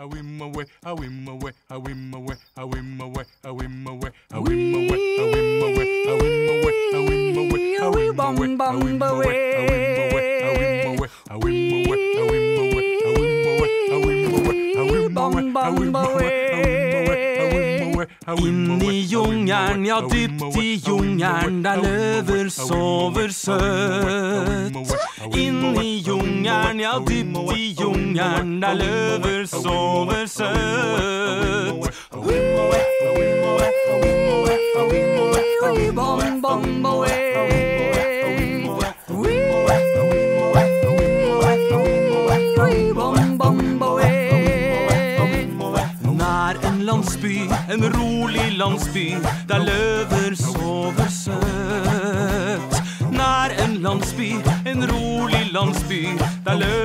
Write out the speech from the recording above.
Inn I jungern, ja dypt I jungern, der løver sover søt. Inn I jungern, ja dypt I jungern, der løver sover søt. Landsby, en rolig landsby, der løver sover søt. Nær en landsby, en rolig landsby, der løver